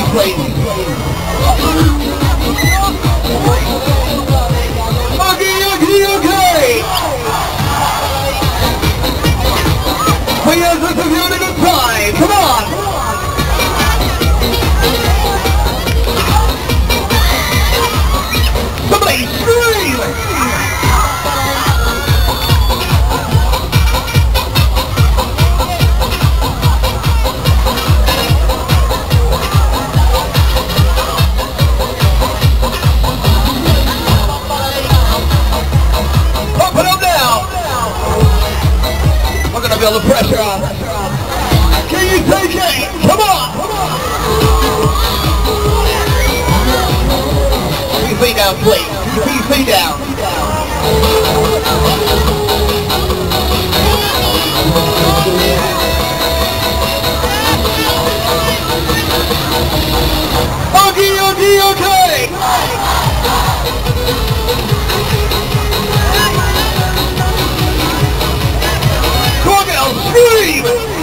please. Okay. Players, let's have you having a good time. Come on. Somebody scream. Feel the pressure on. Can you take it? Come on! Keep your feet down, please. Keep your feet down. Okay. Scream!